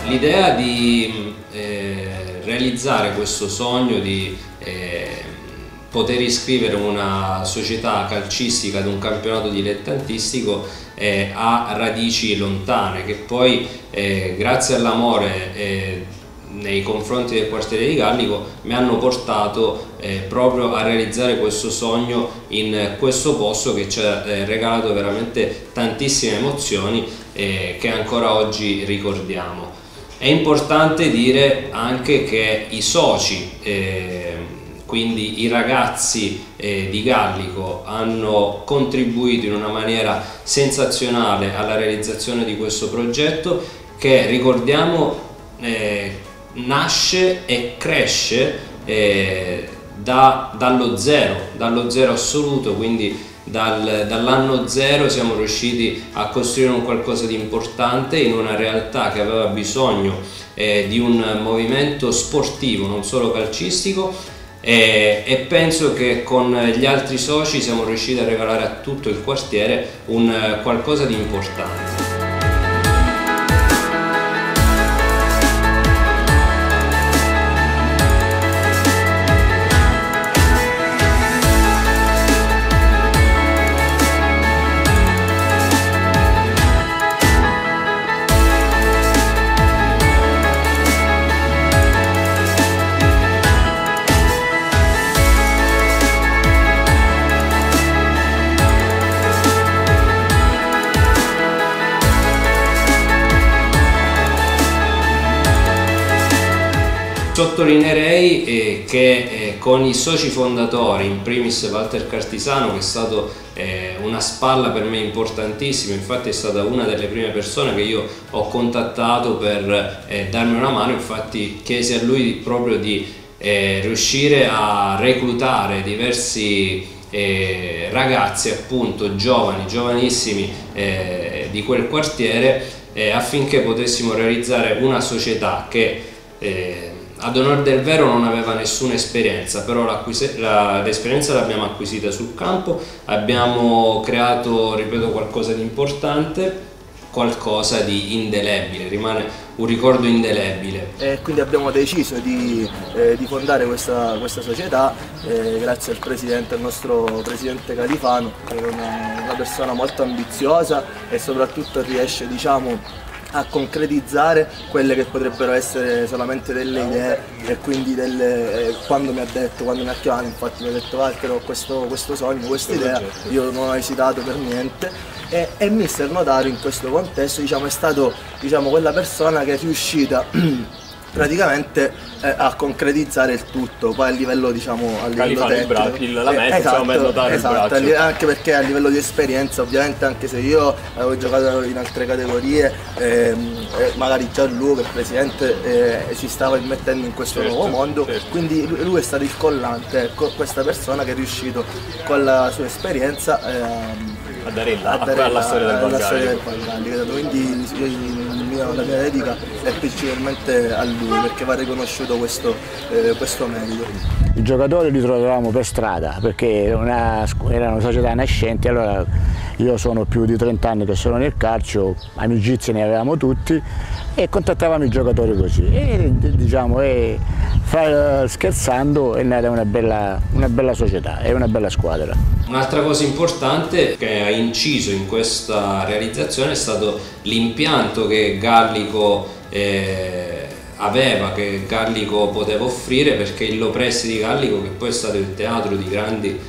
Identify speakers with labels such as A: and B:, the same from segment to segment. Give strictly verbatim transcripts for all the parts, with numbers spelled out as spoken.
A: L'idea di eh, realizzare questo sogno di eh, poter iscrivere una società calcistica ad un campionato dilettantistico eh, ha radici lontane, che poi eh, grazie all'amore eh, nei confronti del quartiere di Gallico mi hanno portato eh, proprio a realizzare questo sogno in questo posto che ci ha eh, regalato veramente tantissime emozioni eh, che ancora oggi ricordiamo. È importante dire anche che i soci, eh, quindi i ragazzi eh, di Gallico, hanno contribuito in una maniera sensazionale alla realizzazione di questo progetto che, ricordiamo, eh, nasce e cresce eh, da, dallo zero, dallo zero assoluto, quindi dal, dall'anno zero siamo riusciti a costruire un qualcosa di importante in una realtà che aveva bisogno eh, di un movimento sportivo, non solo calcistico, eh, e penso che con gli altri soci siamo riusciti a regalare a tutto il quartiere un eh, qualcosa di importante. Sottolineerei eh, che eh, con i soci fondatori, in primis Walter Cartisano, che è stato eh, una spalla per me importantissima, infatti è stata una delle prime persone che io ho contattato per eh, darmi una mano, infatti chiesi a lui proprio di eh, riuscire a reclutare diversi eh, ragazzi, appunto giovani, giovanissimi eh, di quel quartiere eh, affinché potessimo realizzare una società che eh, ad onor del vero non aveva nessuna esperienza, però l'esperienza l'abbiamo acquisita sul campo, abbiamo creato, ripeto, qualcosa di importante, qualcosa di indelebile, rimane un ricordo indelebile.
B: E quindi abbiamo deciso di, eh, di fondare questa, questa società eh, grazie al presidente, al nostro presidente Califano, che è una, una persona molto ambiziosa e soprattutto riesce, diciamo, a concretizzare quelle che potrebbero essere solamente delle idee, e quindi delle, eh, quando mi ha detto, quando mi ha chiamato, infatti mi ha detto Walter, ho questo, questo sogno, questa idea, io non ho esitato per niente, e, e mister Notaro in questo contesto, diciamo, è stato, diciamo, quella persona che è riuscita praticamente eh, a concretizzare il tutto, poi a livello, diciamo, a livello tecnico,
C: il, la mezza,
B: eh, esatto,
C: insomma, Notaro
B: esatto, anche perché a livello di esperienza, ovviamente, anche se io avevo giocato in altre categorie, ehm, eh, magari già lui, il presidente, eh, si stava immettendo in questo certo, nuovo mondo, certo. Quindi lui è stato il collante, ecco, questa persona che è riuscito con la sua esperienza ehm,
C: a dare il là alla storia del
B: Valgallico, quindi il mio, la mia dedica è principalmente a lui, perché va riconosciuto questo, eh, questo merito.
D: I giocatori li trovavamo per strada, perché era una, era una società nascente, allora io sono più di trenta anni che sono nel calcio, amicizie ne avevamo tutti e contattavamo i giocatori così e, diciamo, e fa, scherzando è nata una bella, una bella società e una bella squadra.
A: Un'altra cosa importante che ha inciso in questa realizzazione è stato l'impianto che Gallico eh, aveva, che Gallico poteva offrire, perché il Lopresti di Gallico, che poi è stato il teatro di grandi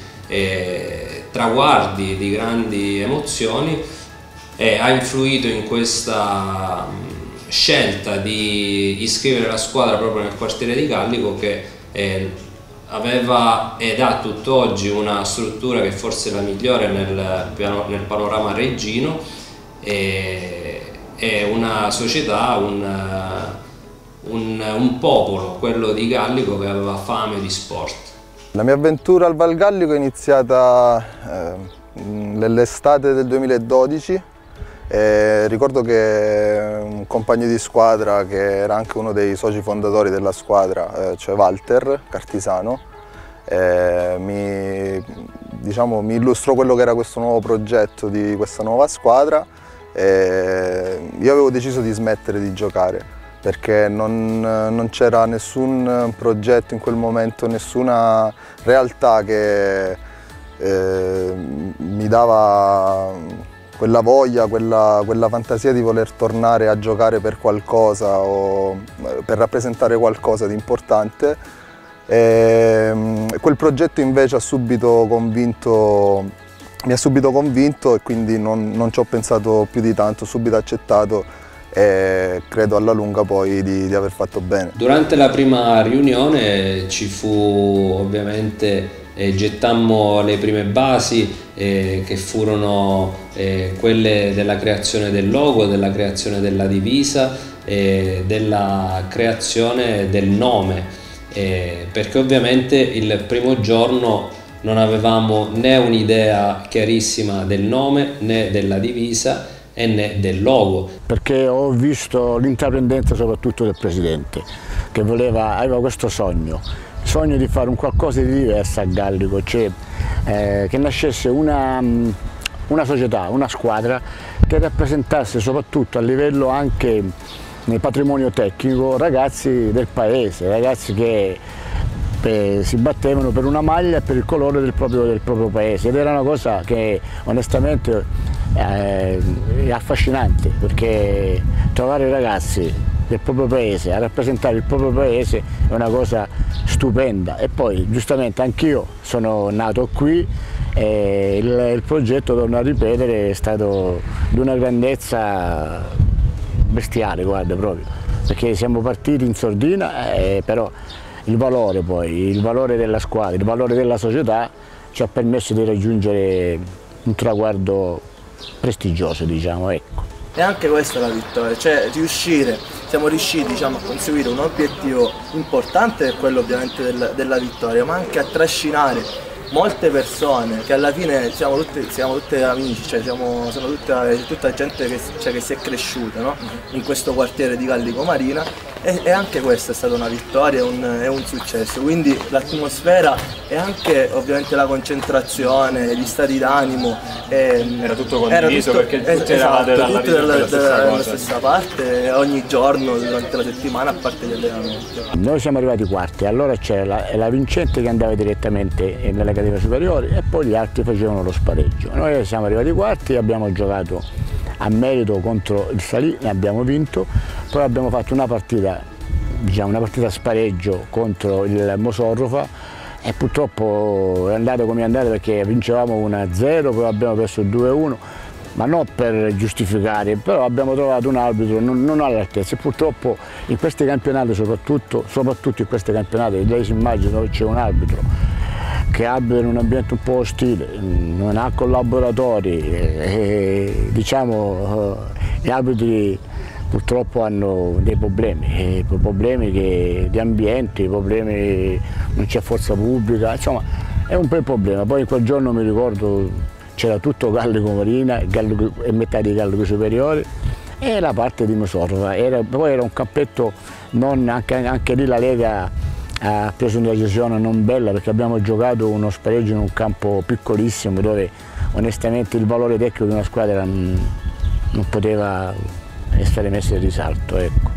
A: eh, traguardi, di grandi emozioni, eh, ha influito in questa mh, scelta di iscrivere la squadra proprio nel quartiere di Gallico, che eh, aveva ed ha tutt'oggi una struttura che forse è la migliore nel, piano, nel panorama reggino, e, è una società, un, un, un popolo, quello di Gallico, che aveva fame di sport.
E: La mia avventura al Val Gallico è iniziata eh, nell'estate del duemiladodici. E ricordo che un compagno di squadra, che era anche uno dei soci fondatori della squadra, eh, cioè Walter Cartisano, eh, mi, diciamo, mi illustrò quello che era questo nuovo progetto di questa nuova squadra, e io avevo deciso di smettere di giocare, perché non, non c'era nessun progetto in quel momento, nessuna realtà che eh, mi dava quella voglia, quella, quella fantasia di voler tornare a giocare per qualcosa o per rappresentare qualcosa di importante. E quel progetto invece ha subito convinto, mi ha subito convinto e quindi non, non ci ho pensato più di tanto, ho subito accettato e credo alla lunga poi di, di aver fatto bene.
A: Durante la prima riunione ci fu ovviamente, eh, gettammo le prime basi eh, che furono eh, quelle della creazione del logo, della creazione della divisa e della creazione del nome, eh, perché ovviamente il primo giorno non avevamo né un'idea chiarissima del nome né della divisa e né del logo.
D: Perché ho visto l'intraprendenza soprattutto del presidente, che voleva, aveva questo sogno, sogno di fare un qualcosa di diverso a Gallico, cioè eh, che nascesse una, una società, una squadra che rappresentasse soprattutto a livello anche nel patrimonio tecnico ragazzi del paese, ragazzi che eh, si battevano per una maglia e per il colore del proprio, del proprio paese, ed era una cosa che onestamente Eh, è affascinante, perché trovare ragazzi del proprio paese a rappresentare il proprio paese è una cosa stupenda. E poi giustamente anch'io sono nato qui e il, il progetto, torno a ripetere, è stato di una grandezza bestiale, guarda, proprio, perché siamo partiti in sordina, eh, però il valore poi, il valore della squadra, il valore della società ci ha permesso di raggiungere un traguardo prestigioso, diciamo, ecco.
B: E anche questa è la vittoria, cioè riuscire, siamo riusciti, diciamo, a conseguire un obiettivo importante, che è quello ovviamente del, della vittoria, ma anche a trascinare molte persone, che alla fine siamo tutti, siamo tutti amici, cioè siamo, sono tutta, tutta gente che, cioè, che si è cresciuta, no? In questo quartiere di Gallico Marina, e, e anche questa è stata una vittoria, un, è un successo, quindi l'atmosfera e anche ovviamente la concentrazione, gli stati d'animo,
C: era tutto condiviso, era tutto, perché tutti eravate
B: esatto,
C: dalla,
B: tutti dalla,
C: della stessa,
B: dalla,
C: cosa.
B: stessa parte, ogni giorno durante la settimana, a parte gli allenamenti.
D: Noi siamo arrivati quarti, allora c'era la, la vincente che andava direttamente nelle categorie superiori e poi gli altri facevano lo spareggio. Noi siamo arrivati quarti, abbiamo giocato a merito contro il Salì, ne abbiamo vinto, poi abbiamo fatto una partita, diciamo una partita a spareggio contro il Mosorrofa e purtroppo è andata come è andata, perché vincevamo uno a zero, poi abbiamo perso due a uno, ma non per giustificare, però abbiamo trovato un arbitro non, non all'altezza, e purtroppo in questi campionati, soprattutto, soprattutto in questi campionati, lei si immagina dove c'è un arbitro che abita in un ambiente un po' ostile, non ha collaboratori, e, diciamo gli arbitri purtroppo hanno dei problemi, problemi che, di ambiente, problemi, non c'è forza pubblica, insomma è un bel problema. Poi in quel giorno mi ricordo c'era tutto Gallico Marina Gallico, e metà di Gallico Superiore e la parte di Mosorrofa, era, poi era un campetto, non, anche, anche lì la Lega ha preso una decisione non bella, perché abbiamo giocato uno spareggio in un campo piccolissimo dove onestamente il valore tecnico di una squadra non, non poteva essere messo in risalto, ecco.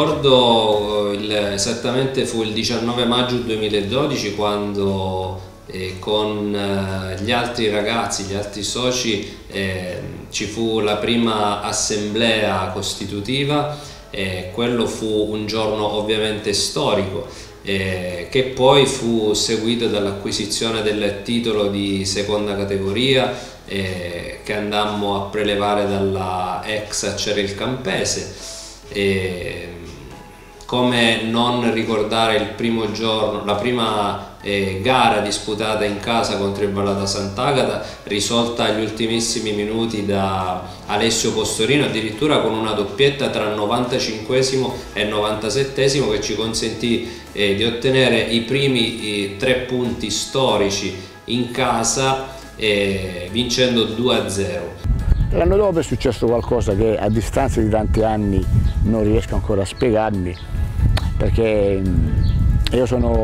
A: Ricordo il, esattamente fu il diciannove maggio duemiladodici quando eh, con eh, gli altri ragazzi, gli altri soci eh, ci fu la prima assemblea costitutiva, e quello fu un giorno ovviamente storico. Eh, che poi fu seguito dall'acquisizione del titolo di seconda categoria eh, che andammo a prelevare dalla ex Acerel Campese. Eh, come non ricordare il primo giorno, la prima eh, gara disputata in casa contro il Vallata Sant'Agata, risolta agli ultimissimi minuti da Alessio Postorino, addirittura con una doppietta tra novantacinquesimo e novantasettesimo, che ci consentì eh, di ottenere i primi eh, tre punti storici in casa, eh, vincendo due a zero.
D: L'anno dopo è successo qualcosa che a distanza di tanti anni non riesco ancora a spiegarmi, perché io sono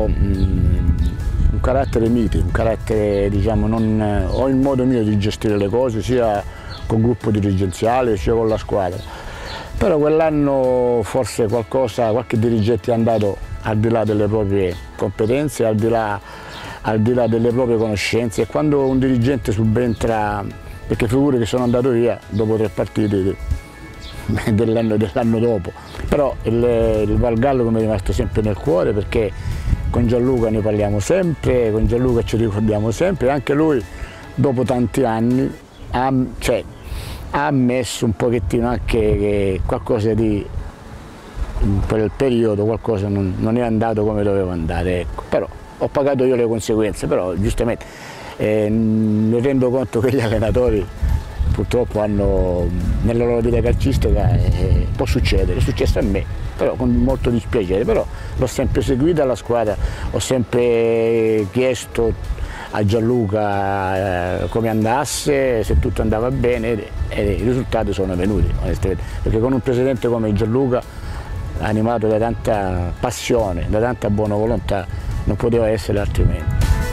D: un carattere mite, un carattere, diciamo, non, ho il modo mio di gestire le cose sia col gruppo dirigenziale sia con la squadra. però quell'anno forse qualcosa, qualche dirigente è andato al di là delle proprie competenze, al di là, al di là delle proprie conoscenze, e quando un dirigente subentra, perché figuri che sono andato via dopo tre partite dell'anno dell'anno dopo, però il, il Valgallico mi è rimasto sempre nel cuore, perché con Gianluca ne parliamo sempre, con Gianluca ci ricordiamo sempre, anche lui dopo tanti anni ha, cioè, ha ammesso un pochettino anche che qualcosa di, in quel periodo qualcosa non, non è andato come doveva andare, ecco. Però ho pagato io le conseguenze, però giustamente eh, mi rendo conto che gli allenatori purtroppo hanno nella loro vita calcistica, eh, può succedere, è successo a me, però con molto dispiacere, però l'ho sempre seguita la squadra, ho sempre chiesto a Gianluca eh, come andasse, se tutto andava bene, e i risultati sono venuti, onestamente, perché con un presidente come Gianluca, animato da tanta passione, da tanta buona volontà, non poteva essere altrimenti.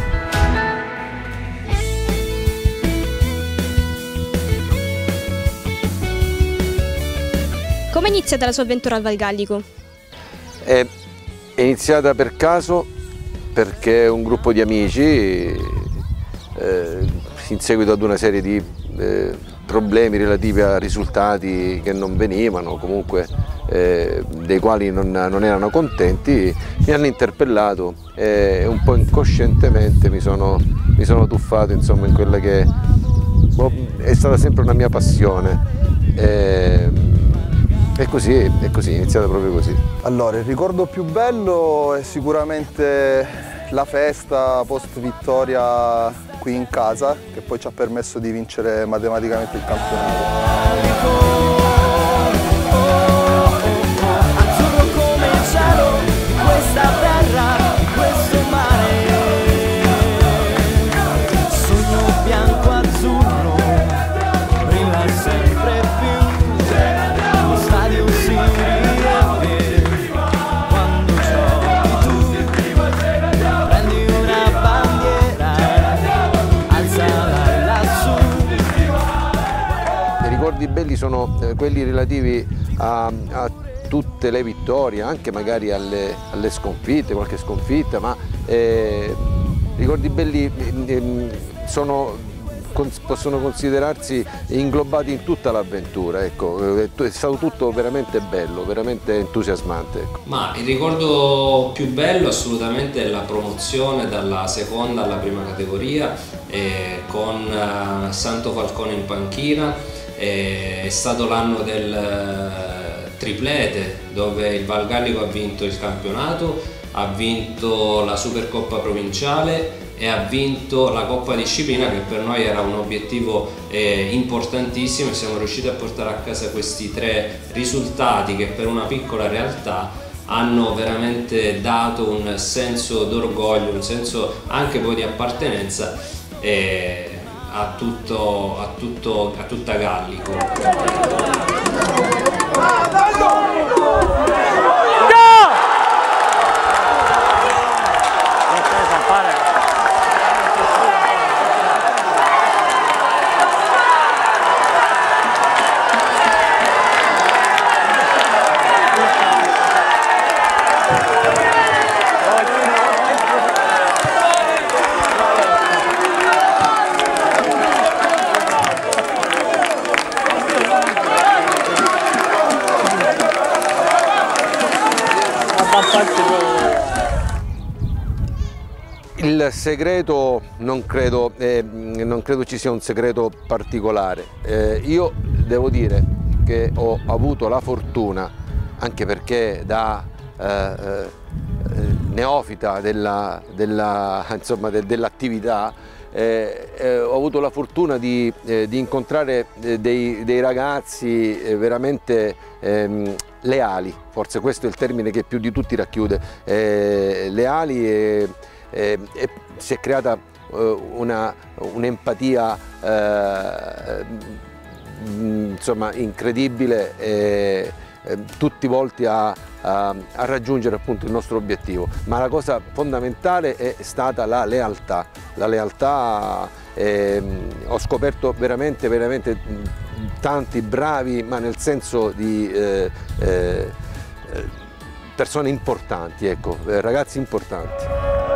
F: Come è iniziata la sua avventura al Valgallico?
G: È iniziata per caso, perché un gruppo di amici, eh, in seguito ad una serie di eh, problemi relativi a risultati che non venivano, comunque eh, dei quali non, non erano contenti, mi hanno interpellato e un po' incoscientemente mi sono, mi sono tuffato, insomma, in quella che boh, è stata sempre una mia passione. E, E così, è così, è iniziata proprio così.
E: Allora, il ricordo più bello è sicuramente la festa post vittoria qui in casa, che poi ci ha permesso di vincere matematicamente il campionato.
G: I belli sono quelli relativi a, a tutte le vittorie, anche magari alle, alle sconfitte, qualche sconfitta, ma eh, ricordi belli eh, sono, possono considerarsi inglobati in tutta l'avventura, ecco. È stato tutto veramente bello, veramente entusiasmante. Ecco.
A: Ma il ricordo più bello assolutamente è la promozione dalla seconda alla prima categoria, eh, con eh, Santo Falcone in panchina. È stato l'anno del triplete, dove il Valgallico ha vinto il campionato, ha vinto la Supercoppa provinciale e ha vinto la Coppa Disciplina, che per noi era un obiettivo eh, importantissimo, e siamo riusciti a portare a casa questi tre risultati che per una piccola realtà hanno veramente dato un senso d'orgoglio, un senso anche poi di appartenenza eh, A, tutto, a, tutto, a tutta Gallico.
G: Il segreto non credo, eh, non credo ci sia un segreto particolare. Eh, io devo dire che ho avuto la fortuna, anche perché da eh, eh, neofita della, della, insomma, de, dell'attività, eh, eh, ho avuto la fortuna di, eh, di incontrare dei, dei ragazzi veramente ehm, leali, forse questo è il termine che più di tutti racchiude, eh, leali e, e, e si è creata eh, un'empatia eh, insomma incredibile, e, eh, tutti volti a, a, a raggiungere appunto il nostro obiettivo, ma la cosa fondamentale è stata la lealtà, la lealtà eh, ho scoperto veramente veramente tanti bravi, ma nel senso di eh, eh, persone importanti, ecco, ragazzi importanti.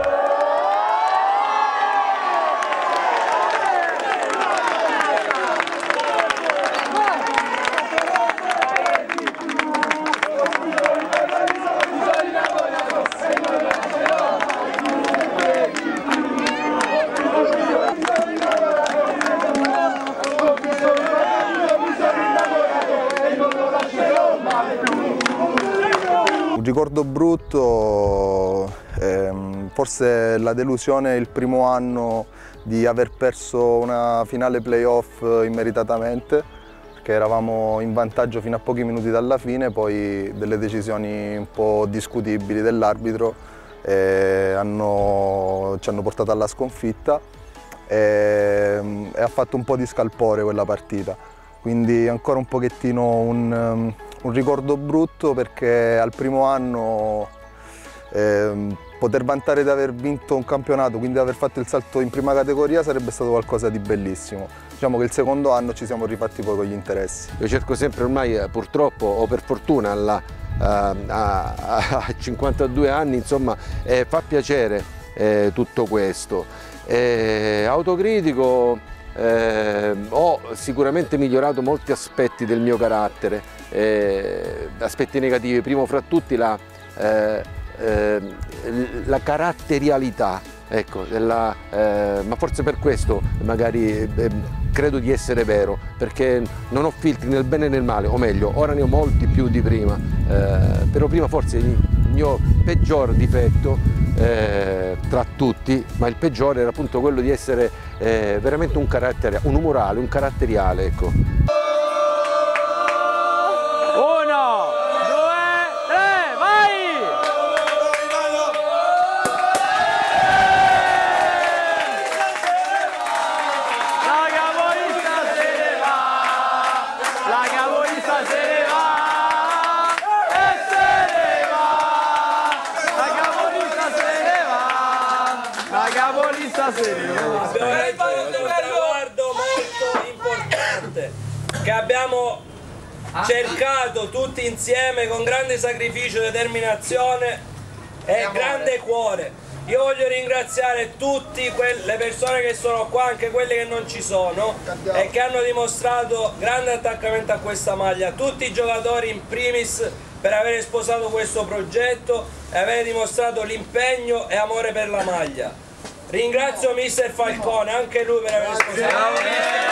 E: Un ricordo brutto, ehm, forse la delusione il primo anno di aver perso una finale playoff immeritatamente, perché eravamo in vantaggio fino a pochi minuti dalla fine, poi delle decisioni un po' discutibili dell'arbitro eh, hanno, ci hanno portato alla sconfitta e, e ha fatto un po' di scalpore quella partita. Quindi ancora un pochettino un, um, un ricordo brutto, perché al primo anno eh, poter vantare di aver vinto un campionato, quindi aver fatto il salto in prima categoria, sarebbe stato qualcosa di bellissimo. Diciamo che il secondo anno ci siamo rifatti poi con gli interessi.
G: Io cerco sempre ormai, purtroppo o per fortuna, alla, a, a, a cinquantadue anni, insomma, eh, fa piacere eh, tutto questo. Eh, autocritico. Eh, ho sicuramente migliorato molti aspetti del mio carattere, eh, aspetti negativi, primo fra tutti la, eh, eh, la caratterialità, ecco, della, eh, ma forse per questo magari eh, credo di essere vero, perché non ho filtri nel bene e nel male, o meglio, ora ne ho molti più di prima, eh, però prima forse il mio peggior difetto eh, tra tutti, ma il peggiore era appunto quello di essere eh, veramente un carattere, un umorale, un caratteriale, ecco.
H: Uno, due, tre, vai! La capolista se ne va, la capolista se ne va, e se ne va, la capolista se ne va, la capolista se ne va.
I: Abbiamo raggiunto un traguardo molto importante, che abbiamo cercato tutti insieme con grande sacrificio, determinazione e grande cuore. Io voglio ringraziare tutte le persone che sono qua, anche quelle che non ci sono e che hanno dimostrato grande attaccamento a questa maglia, tutti i giocatori in primis per aver sposato questo progetto e aver dimostrato l'impegno e amore per la maglia. Ringrazio mister Falcone, anche lui per aver sposato.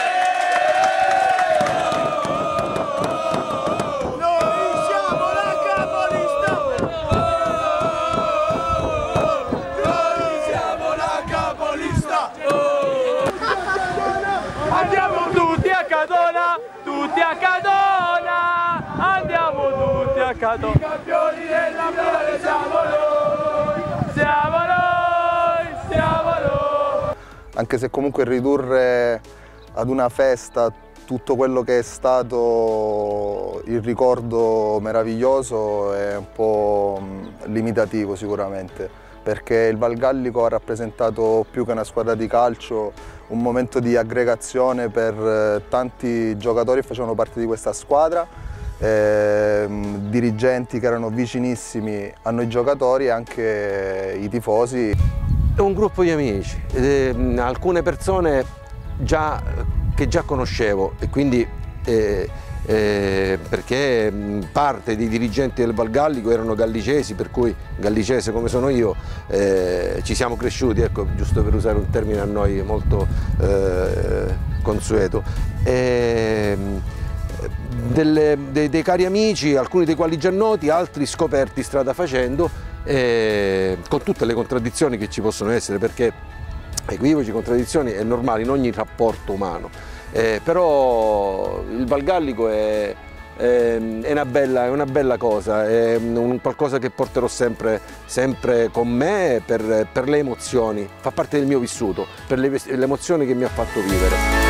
H: Andiamo tutti a Cadona, tutti a Cadona, andiamo tutti a Cadona. I campioni della finale siamo noi, siamo noi, siamo noi.
E: Anche se comunque ridurre ad una festa tutto quello che è stato il ricordo meraviglioso è un po' limitativo sicuramente, perché il Valgallico ha rappresentato più che una squadra di calcio un momento di aggregazione per tanti giocatori che facevano parte di questa squadra, ehm, dirigenti che erano vicinissimi a noi giocatori e anche i tifosi.
G: È un gruppo di amici, eh, alcune persone già, che già conoscevo e quindi eh, eh, perché parte dei dirigenti del Valgallico erano gallicesi, per cui gallicese come sono io, eh, ci siamo cresciuti, ecco, giusto per usare un termine a noi molto eh, consueto. E, delle, dei, dei cari amici, alcuni dei quali già noti, altri scoperti strada facendo, eh, con tutte le contraddizioni che ci possono essere, perché equivoci, contraddizioni è normale in ogni rapporto umano. Eh, però il Valgallico è, è, è, una bella, è una bella cosa, è un qualcosa che porterò sempre, sempre con me per, per le emozioni, fa parte del mio vissuto, per le, le emozioni che mi ha fatto vivere.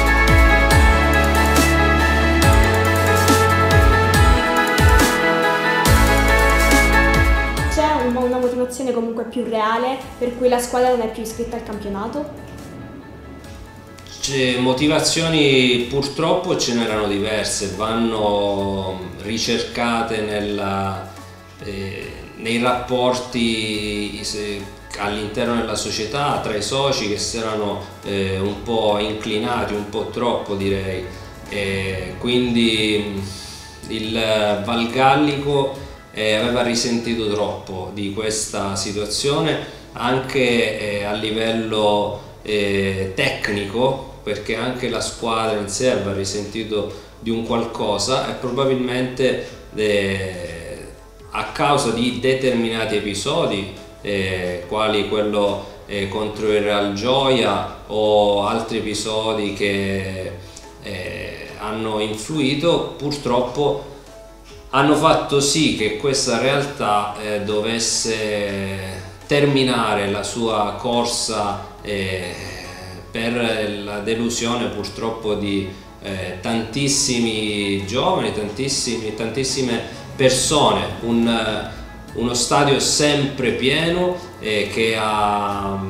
F: C'è una motivazione comunque più reale per cui la squadra non è più iscritta al campionato?
A: motivazioni purtroppo ce n'erano diverse, vanno ricercate nella, eh, nei rapporti all'interno della società tra i soci, che si erano eh, un po' inclinati, un po' troppo direi, e quindi il Val Gallico eh, aveva risentito troppo di questa situazione, anche eh, a livello eh, tecnico, perché anche la squadra in sé aveva risentito di un qualcosa, e probabilmente eh, a causa di determinati episodi eh, quali quello eh, contro il Real Gioia o altri episodi che eh, hanno influito, purtroppo hanno fatto sì che questa realtà eh, dovesse terminare la sua corsa eh, per la delusione purtroppo di eh, tantissimi giovani, tantissimi, tantissime persone, un, uno stadio sempre pieno eh, che ha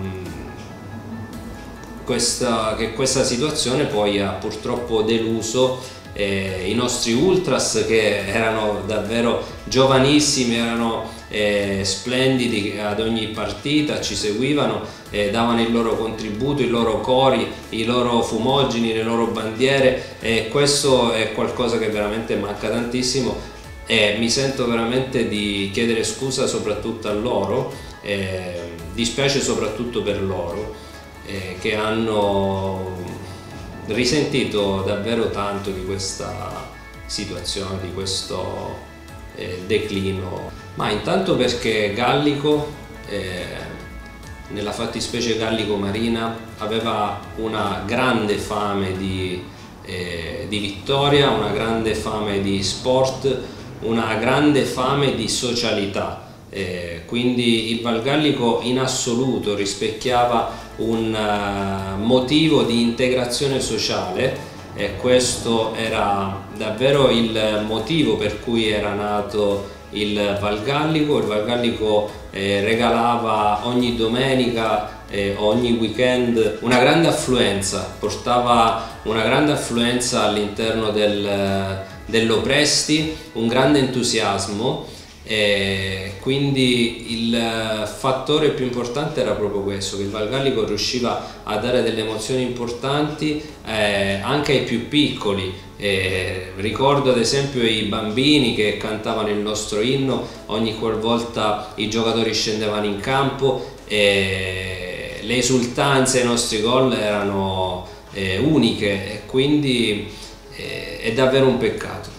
A: questa, che questa situazione poi ha purtroppo deluso eh, i nostri ultras, che erano davvero giovanissimi, erano eh, splendidi ad ogni partita, ci seguivano, eh, davano il loro contributo, i loro cori, i loro fumogeni, le loro bandiere, e questo è qualcosa che veramente manca tantissimo, e mi sento veramente di chiedere scusa soprattutto a loro, eh, dispiace soprattutto per loro eh, che hanno risentito davvero tanto di questa situazione, di questo eh, declino. Ma intanto perché Gallico, eh, nella fattispecie Gallico Marina, aveva una grande fame di, eh, di vittoria, una grande fame di sport, una grande fame di socialità. Eh, quindi il Val Gallico in assoluto rispecchiava un uh, motivo di integrazione sociale, e questo era davvero il motivo per cui era nato il Val Gallico. Il Val Gallico eh, regalava ogni domenica, eh, ogni weekend una grande affluenza, portava una grande affluenza all'interno del, dell'Opresti, un grande entusiasmo. E quindi il fattore più importante era proprio questo, che il Val Gallico riusciva a dare delle emozioni importanti eh, anche ai più piccoli. Eh, ricordo ad esempio i bambini che cantavano il nostro inno ogni qualvolta i giocatori scendevano in campo, e le esultanze ai nostri gol erano eh, uniche, e quindi eh, è davvero un peccato.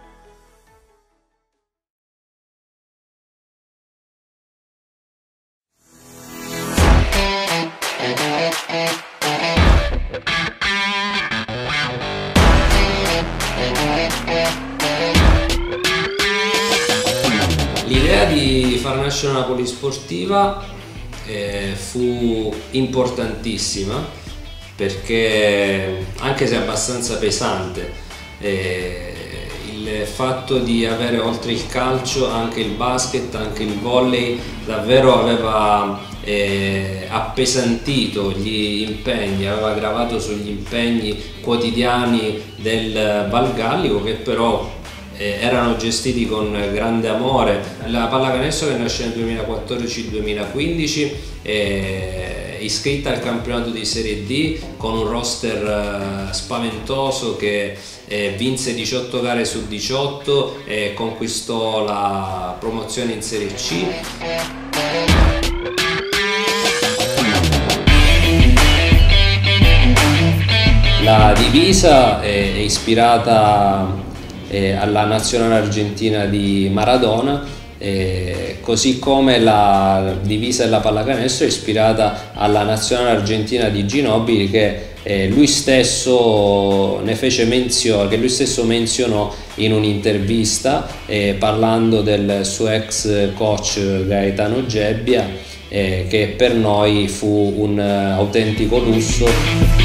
A: L'idea di far nascere una polisportiva eh, fu importantissima, perché anche se abbastanza pesante, eh, il fatto di avere oltre il calcio anche il basket, anche il volley, davvero aveva eh, appesantito gli impegni, aveva gravato sugli impegni quotidiani del Val Gallico, che però eh, erano gestiti con grande amore. La pallacanestro, che nasce nel duemilaquattordici duemilaquindici, è iscritta al campionato di Serie D con un roster eh, spaventoso, che eh, vinse diciotto gare su diciotto e conquistò la promozione in Serie C. La divisa è ispirata eh, alla nazionale argentina di Maradona, eh, così come la divisa della pallacanestro è ispirata alla nazionale argentina di Ginóbili, che eh, lui stesso ne fece menzione, che lui stesso menzionò in un'intervista eh, parlando del suo ex coach Gaetano Gebbia, eh, che per noi fu un uh, autentico lusso.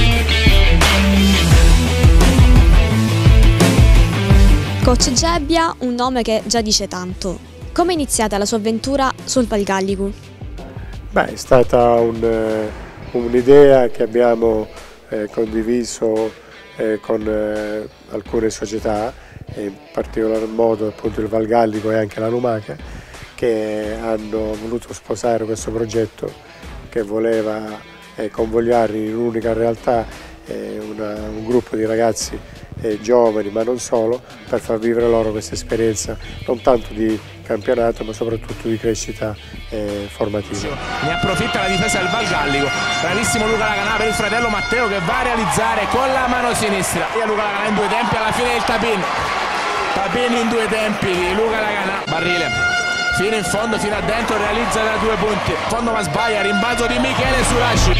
F: Coach Gebbia, un nome che già dice tanto. Come è iniziata la sua avventura sul Val Gallico?
J: Beh, è stata un'idea che abbiamo eh, condiviso eh, con eh, alcune società, in particolar modo appunto il Val Gallico e anche la Lumaca, che hanno voluto sposare questo progetto che voleva eh, convogliare in un'unica realtà eh, una, un gruppo di ragazzi eh, giovani, ma non solo, per far vivere loro questa esperienza non tanto di campionato ma soprattutto di crescita eh, formativa.
K: Ne approfitta la difesa del Val Gallico, bravissimo Luca Laganà per il fratello Matteo che va a realizzare con la mano sinistra. E Luca Laganà in due tempi, alla fine il tapin, tapin in due tempi di Luca Laganà. Barrile fino in fondo, fino a dentro, realizza da due punti, fondo ma sbaglia, rimbalzo di Michele Suraci.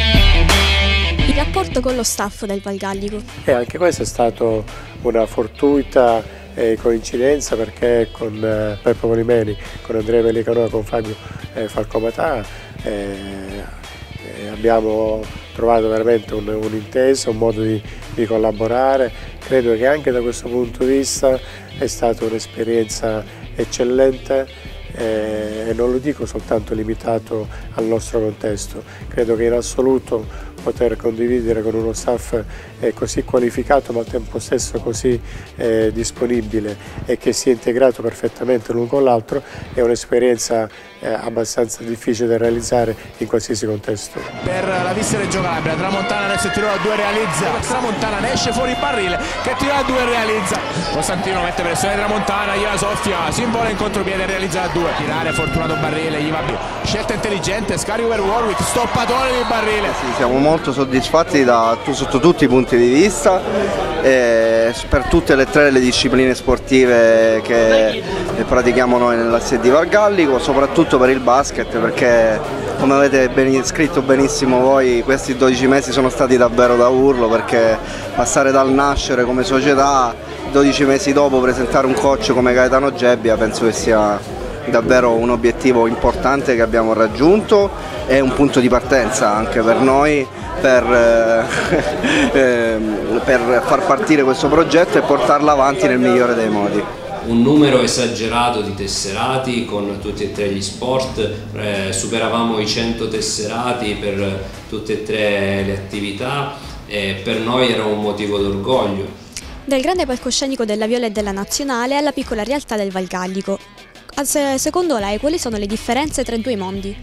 F: Il rapporto con lo staff del Val Gallico.
J: E anche questa è stata una fortuita eh, coincidenza, perché con eh, Peppo Polimeni, con Andrea Pellicanoa, con Fabio eh, Falcomatà eh, eh, abbiamo trovato veramente un'intesa, un, un modo di, di collaborare. Credo che anche da questo punto di vista è stata un'esperienza eccellente. Eh, e non lo dico soltanto limitato al nostro contesto, credo che in assoluto poter condividere con uno staff eh, così qualificato ma al tempo stesso così eh, disponibile e che sia integrato perfettamente l'uno con l'altro è un'esperienza eh, abbastanza difficile da realizzare in qualsiasi contesto.
K: Per la Vista Reggio Calabria, Tramontana adesso tiro da due, realizza, Tramontana ne esce fuori Barrile che tira da due e realizza, Costantino mette pressione Tramontana, gliela soffia, si invola in contropiede e realizza da due, tirare fortunato Barrile, gli va bene, scelta intelligente, scarico per Warwick, stoppatore di Barrile.
L: Sì, siamo molto soddisfatti da, sotto tutti i punti di vista eh, per tutte e tre le discipline sportive che pratichiamo noi nella sede di Val Gallico, soprattutto per il basket, perché come avete ben, scritto benissimo voi questi dodici mesi sono stati davvero da urlo, perché passare dal nascere come società dodici mesi dopo presentare un coach come Gaetano Gebbia penso che sia davvero un obiettivo importante che abbiamo raggiunto e un punto di partenza anche per noi per, eh, per far partire questo progetto e portarlo avanti nel migliore dei modi.
A: Un numero esagerato di tesserati con tutti e tre gli sport, eh, superavamo i cento tesserati per tutte e tre le attività e per noi era un motivo d'orgoglio.
F: Dal grande palcoscenico della Viola e della Nazionale alla piccola realtà del Val Gallico. Secondo lei quali sono le differenze tra i due mondi?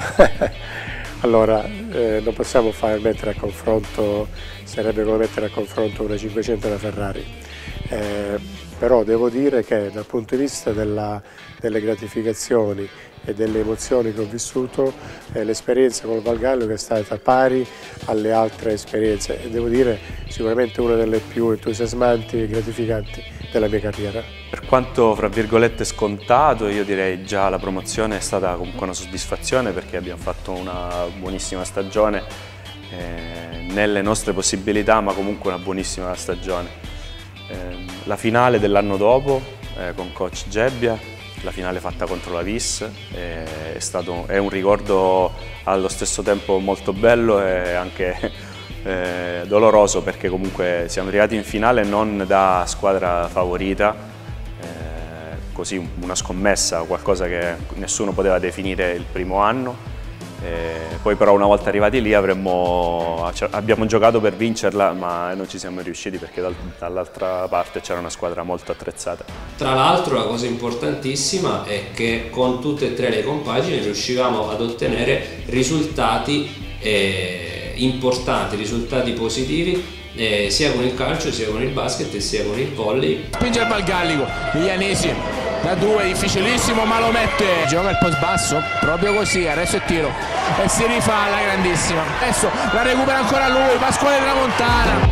J: Allora, eh, non possiamo far mettere a confronto, sarebbe come mettere a confronto una cinquecento e una Ferrari, eh, però devo dire che dal punto di vista della, delle gratificazioni e delle emozioni che ho vissuto, eh, l'esperienza col Val Gallico è stata pari alle altre esperienze e devo dire sicuramente una delle più entusiasmanti e gratificanti della mia carriera.
C: Per quanto fra virgolette scontato, io direi già la promozione è stata comunque una soddisfazione, perché abbiamo fatto una buonissima stagione eh, nelle nostre possibilità, ma comunque una buonissima stagione. Eh, la finale dell'anno dopo eh, con coach Gebbia, la finale fatta contro la Vis, eh, è, stato, è un ricordo allo stesso tempo molto bello e anche Eh, doloroso, perché comunque siamo arrivati in finale non da squadra favorita, eh, così una scommessa, qualcosa che nessuno poteva definire il primo anno, eh, poi però una volta arrivati lì avremmo, abbiamo giocato per vincerla ma non ci siamo riusciti perché dal, dall'altra parte c'era una squadra molto attrezzata.
A: Tra l'altro la cosa importantissima è che con tutte e tre le compagini riuscivamo ad ottenere risultati eh, importanti, risultati positivi eh, sia con il calcio, sia con il basket e sia con il volley.
K: Spinge il Val Gallico, Ianesi da due, difficilissimo ma lo mette, gioca il post basso, proprio così, adesso è tiro e si rifà alla grandissima, adesso la recupera ancora lui, Pasquale Tramontana.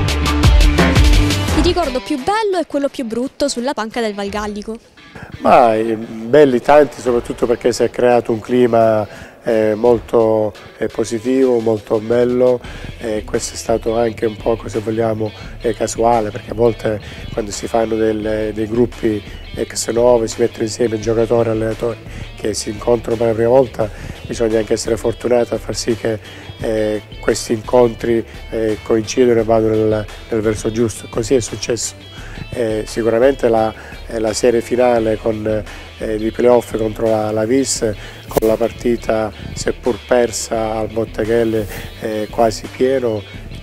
F: Il ricordo più bello e quello più brutto sulla panca del Val Gallico?
J: Ma belli tanti, soprattutto perché si è creato un clima eh, molto eh, positivo, molto bello, e questo è stato anche un poco, se vogliamo, eh, casuale, perché a volte quando si fanno del, dei gruppi ex nove, si mettono insieme giocatori e allenatori che si incontrano per la prima volta, bisogna anche essere fortunati a far sì che eh, questi incontri eh, coincidano e vadano nel, nel verso giusto. Così è successo. Eh, sicuramente la, eh, la serie finale con eh, di playoff contro la, la Vis, con la partita seppur persa al Botteghelle eh, quasi pieno,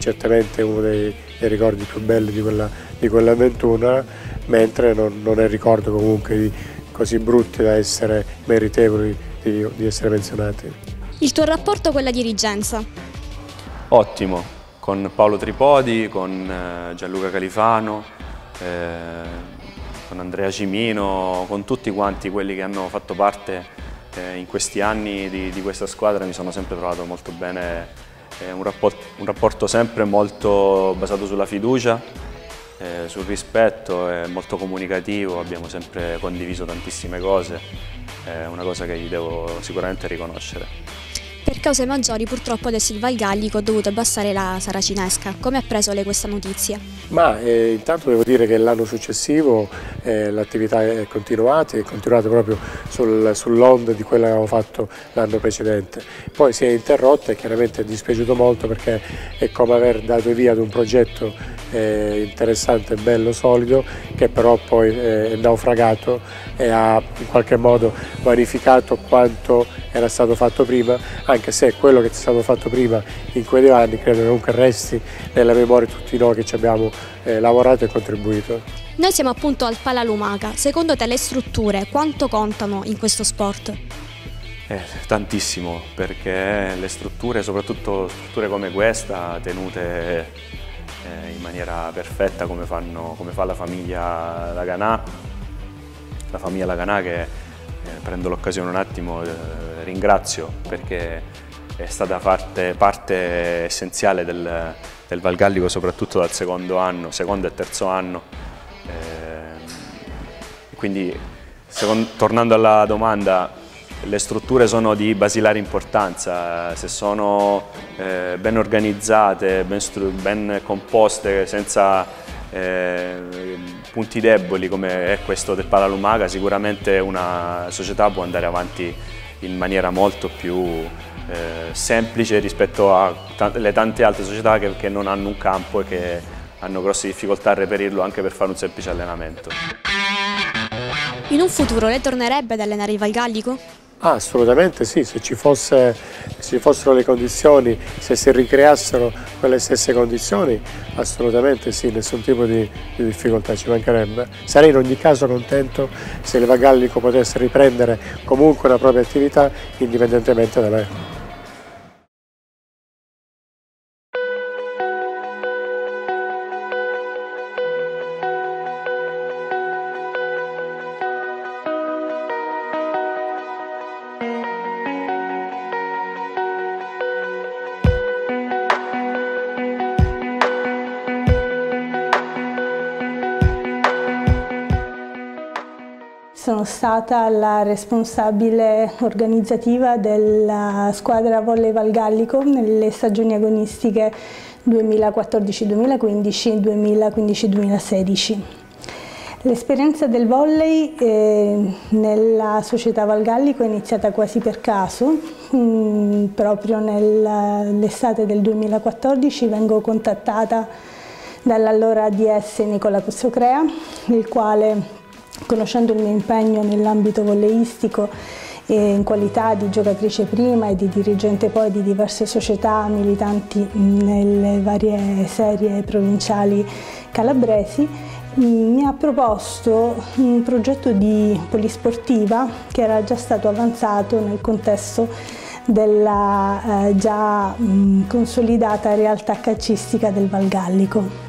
J: certamente uno dei, dei ricordi più belli di quella, di quella ventura, mentre non, non è ricordo comunque di, così brutti da essere meritevoli di, di essere menzionati.
F: Il tuo rapporto con la dirigenza?
C: Ottimo, con Paolo Tripodi, con Gianluca Califano, eh, con Andrea Cimino, con tutti quanti quelli che hanno fatto parte eh, in questi anni di, di questa squadra. Mi sono sempre trovato molto bene, eh, un, rapporto, un rapporto sempre molto basato sulla fiducia, eh, sul rispetto, eh, molto comunicativo, abbiamo sempre condiviso tantissime cose, è una cosa che gli devo sicuramente riconoscere.
F: Per cause maggiori purtroppo adesso il Val Gallico ha dovuto abbassare la saracinesca. Come ha preso lei questa notizia?
J: Ma eh, intanto devo dire che l'anno successivo eh, l'attività è continuata, è continuata proprio sul, sull'onda di quella che avevamo fatto l'anno precedente. Poi si è interrotta e chiaramente è dispiaciuto molto perché è come aver dato via ad un progetto eh, interessante, bello, solido, che però poi eh, è naufragato e ha in qualche modo vanificato quanto era stato fatto prima, anche se quello che è stato fatto prima in quei due anni credo che comunque resti nella memoria di tutti noi che ci abbiamo eh, lavorato e contribuito.
F: Noi siamo appunto al Pala Lumaca. Secondo te le strutture quanto contano in questo sport?
C: Eh, tantissimo, perché le strutture, soprattutto strutture come questa, tenute eh, in maniera perfetta come, fanno, come fa la famiglia Laganà, la famiglia Laganà che eh, prendo l'occasione un attimo, eh, ringrazio perché è stata parte, parte essenziale del, del Val Gallico, soprattutto dal secondo anno, secondo e terzo anno. Eh, quindi, secondo, tornando alla domanda, le strutture sono di basilare importanza, se sono eh, ben organizzate, ben, ben composte, senza eh, punti deboli come è questo del Pala Lumaca, sicuramente una società può andare avanti in maniera molto più eh, semplice rispetto alle tante altre società che, che non hanno un campo e che hanno grosse difficoltà a reperirlo anche per fare un semplice allenamento.
F: In un futuro lei tornerebbe ad allenare il Val Gallico?
J: Ah, assolutamente sì, se ci, fosse, se ci fossero le condizioni, se si ricreassero quelle stesse condizioni, assolutamente sì, nessun tipo di, di difficoltà ci mancherebbe. Sarei in ogni caso contento se il Val Gallico potesse riprendere comunque la propria attività indipendentemente da me.
M: Sono stata la responsabile organizzativa della squadra Volley Val Gallico nelle stagioni agonistiche duemilaquattordici duemilaquindici, duemilaquindici duemilasedici. L'esperienza del volley eh, nella società Val Gallico è iniziata quasi per caso. Mm, proprio nell'estate del duemilaquattordici vengo contattata dall'allora A D S Nicola Cozzocrea, il quale, conoscendo il mio impegno nell'ambito volleystico e in qualità di giocatrice prima e di dirigente poi di diverse società militanti nelle varie serie provinciali calabresi, mi ha proposto un progetto di polisportiva che era già stato avanzato nel contesto della eh, già mh, consolidata realtà calcistica del Val Gallico.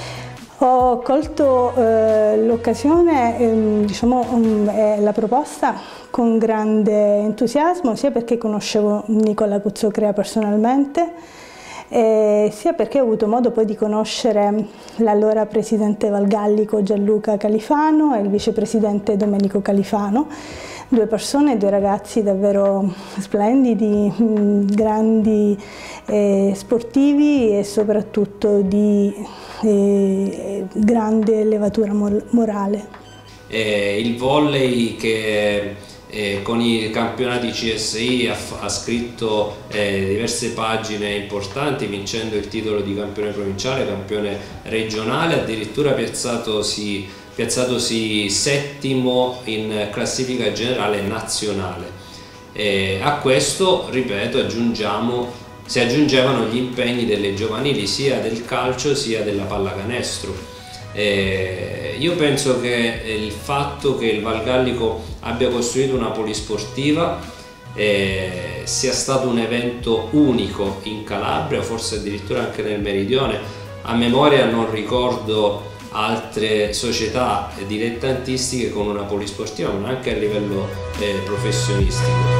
M: Ho colto eh, l'occasione ehm, diciamo, um, e la proposta con grande entusiasmo, sia perché conoscevo Nicola Cozzocrea personalmente, eh, sia perché ho avuto modo poi di conoscere l'allora presidente Val Gallico Gianluca Califano e il vicepresidente Domenico Califano, due persone, due ragazzi davvero splendidi, mh, grandi eh, sportivi e soprattutto di eh, grande levatura morale.
A: Eh, il volley che eh, con i campionati C S I ha, ha scritto eh, diverse pagine importanti, vincendo il titolo di campione provinciale, campione regionale, addirittura piazzatosi, piazzatosi settimo in classifica generale nazionale. Eh, a questo, ripeto, aggiungiamo si aggiungevano gli impegni delle giovanili sia del calcio sia della pallacanestro. Eh, io penso che il fatto che il Valgallico abbia costruito una polisportiva eh, sia stato un evento unico in Calabria, forse addirittura anche nel Meridione. A memoria non ricordo altre società dilettantistiche con una polisportiva, ma anche a livello eh, professionistico.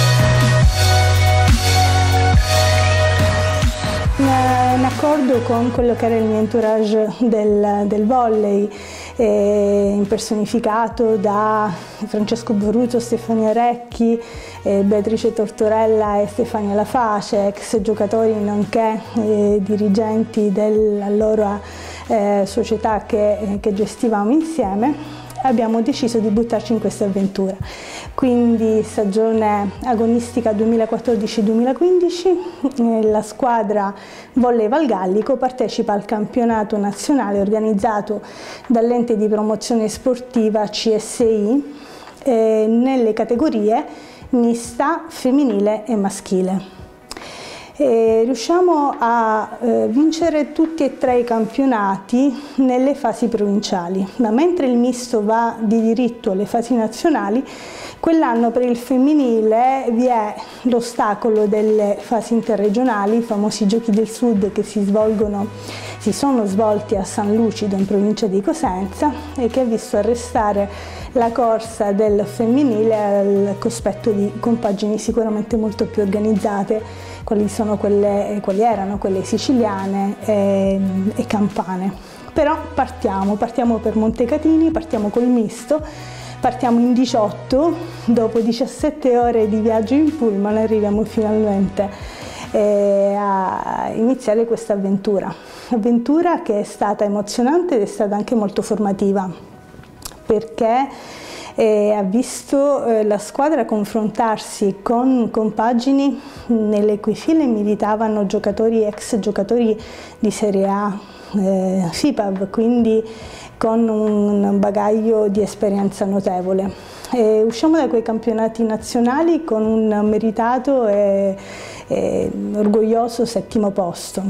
M: In accordo con quello che era il mio entourage del, del volley, eh, impersonificato da Francesco Borruto, Stefania Recchi, eh, Beatrice Tortorella e Stefania Laface, ex giocatori nonché eh, dirigenti dell'allora eh, società che, che gestivamo insieme, abbiamo deciso di buttarci in questa avventura. Quindi stagione agonistica duemilaquattordici duemilaquindici, la squadra Volley Valgallico partecipa al campionato nazionale organizzato dall'ente di promozione sportiva C S I eh, nelle categorie mista, femminile e maschile. E riusciamo a eh, vincere tutti e tre i campionati nelle fasi provinciali, ma mentre il misto va di diritto alle fasi nazionali, quell'anno per il femminile vi è l'ostacolo delle fasi interregionali, i famosi Giochi del Sud che si svolgono, si sono svolti a San Lucido in provincia di Cosenza e che ha visto arrestare la corsa del femminile al cospetto di compagini sicuramente molto più organizzate, quali, sono quelle, quali erano quelle siciliane e, e campane. Però partiamo, partiamo per Montecatini, partiamo col misto, partiamo in diciotto, dopo diciassette ore di viaggio in pullman arriviamo finalmente eh, a iniziare questa avventura. Avventura che è stata emozionante ed è stata anche molto formativa, perché eh, ha visto eh, la squadra confrontarsi con compagini nelle cui file militavano giocatori, ex giocatori di Serie A, eh, F I P A V, quindi con un bagaglio di esperienza notevole. E usciamo da quei campionati nazionali con un meritato e, e orgoglioso settimo posto.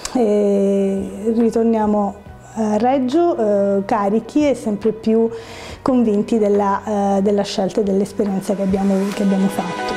M: E ritorniamo a Reggio eh, carichi e sempre più convinti della, eh, della scelta e dell'esperienza che abbiamo, che abbiamo fatto.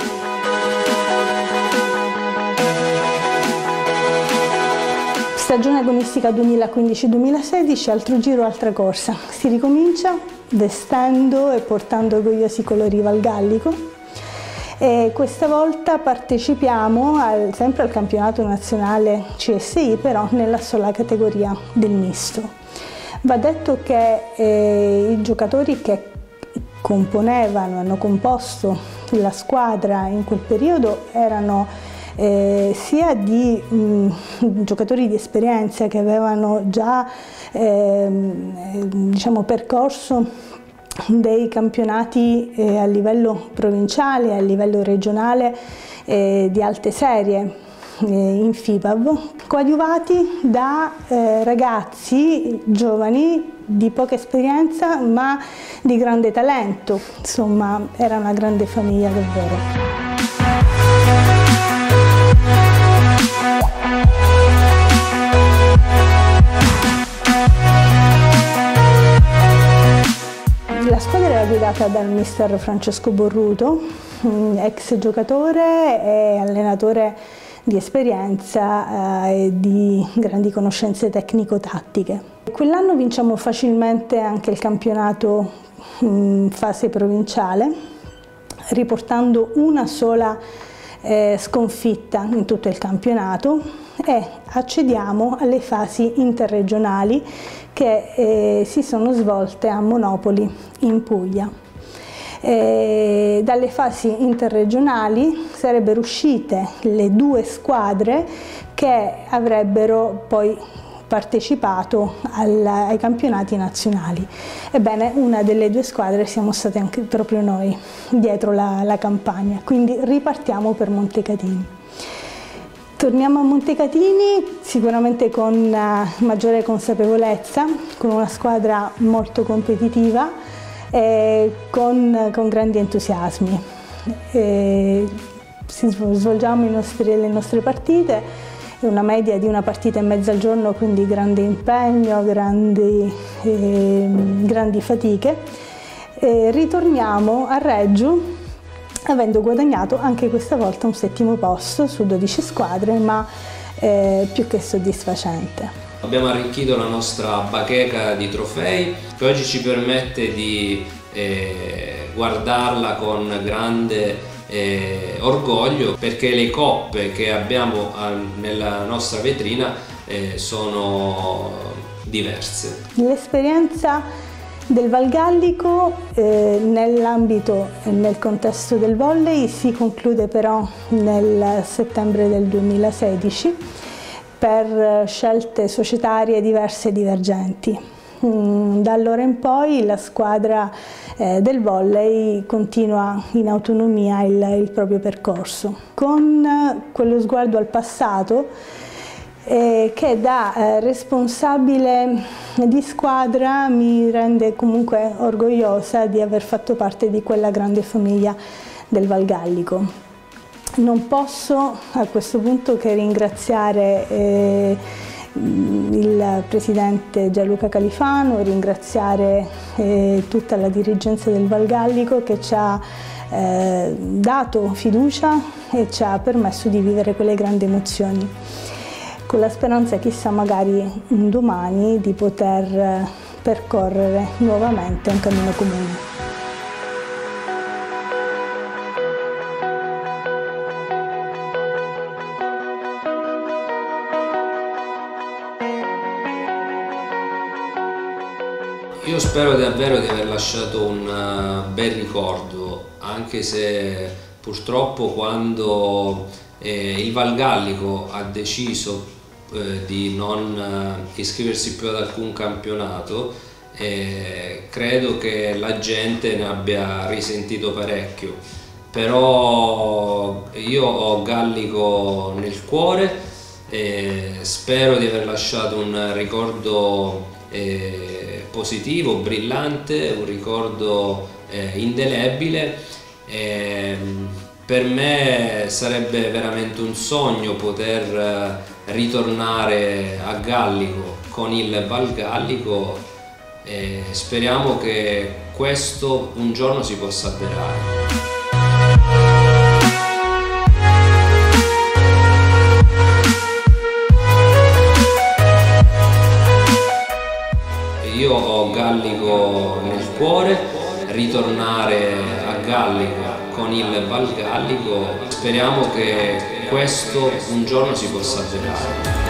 M: Stagione agonistica duemilaquindici duemilasedici, altro giro, altra corsa. Si ricomincia vestendo e portando orgogliosi colori Valgallico. E questa volta partecipiamo al, sempre al campionato nazionale C S I, però nella sola categoria del misto. Va detto che eh, i giocatori che componevano, hanno composto la squadra in quel periodo erano eh, sia di mh, giocatori di esperienza che avevano già eh, diciamo, percorso dei campionati eh, a livello provinciale, a livello regionale eh, di alte serie eh, in F I P A V, coadiuvati da eh, ragazzi giovani di poca esperienza ma di grande talento, insomma era una grande famiglia davvero. La squadra era guidata dal mister Francesco Borruto, ex giocatore e allenatore di esperienza eh, e di grandi conoscenze tecnico-tattiche. Quell'anno vinciamo facilmente anche il campionato in fase provinciale, riportando una sola eh, sconfitta in tutto il campionato e accediamo alle fasi interregionali che eh, si sono svolte a Monopoli in Puglia. E dalle fasi interregionali sarebbero uscite le due squadre che avrebbero poi partecipato al, ai campionati nazionali. Ebbene, una delle due squadre siamo state anche proprio noi, dietro la, la campagna, quindi ripartiamo per Montecatini. Torniamo a Montecatini sicuramente con uh, maggiore consapevolezza, con una squadra molto competitiva e con, con grandi entusiasmi. E svolgiamo i nostri, le nostre partite, una media di una partita e mezza al giorno, quindi grande impegno, grandi, eh, grandi fatiche. E ritorniamo a Reggio avendo guadagnato anche questa volta un settimo posto su dodici squadre, ma eh, più che soddisfacente.
A: Abbiamo arricchito la nostra bacheca di trofei che oggi ci permette di eh, guardarla con grande eh, orgoglio, perché le coppe che abbiamo nella nostra vetrina eh, sono diverse.
M: L'esperienza del Valgallico eh, nell'ambito e nel contesto del volley si conclude però nel settembre del duemilasedici per scelte societarie diverse e divergenti. Mm, da allora in poi la squadra eh, del volley continua in autonomia il, il proprio percorso, con quello sguardo al passato Eh, che da eh, responsabile di squadra mi rende comunque orgogliosa di aver fatto parte di quella grande famiglia del Valgallico. Non posso a questo punto che ringraziare eh, il presidente Gianluca Califano, ringraziare eh, tutta la dirigenza del Valgallico che ci ha eh, dato fiducia e ci ha permesso di vivere quelle grandi emozioni, con la speranza, chissà, magari un domani di poter percorrere nuovamente un cammino comune.
A: Io spero davvero di aver lasciato un bel ricordo, anche se purtroppo quando eh, il Valgallico ha deciso eh, di non eh, iscriversi più ad alcun campionato, eh, credo che la gente ne abbia risentito parecchio, però io ho Gallico nel cuore e spero di aver lasciato un ricordo eh, positivo, brillante, un ricordo eh, indelebile. E, per me sarebbe veramente un sogno poter ritornare a Gallico con il Valgallico e speriamo che questo un giorno si possa avverare. Io ho Gallico nel cuore, ritornare a Gallico con il Valgallico, speriamo che questo un giorno si possa avverare.